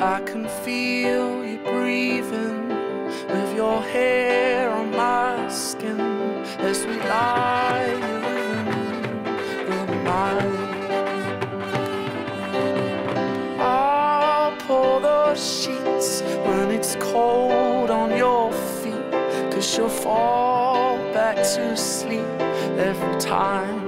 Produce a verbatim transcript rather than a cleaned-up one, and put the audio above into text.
I can feel you breathing with your hair on my skin as we lie within the night. I'll pull the sheets when it's cold on your feet, 'cause you'll fall back to sleep every time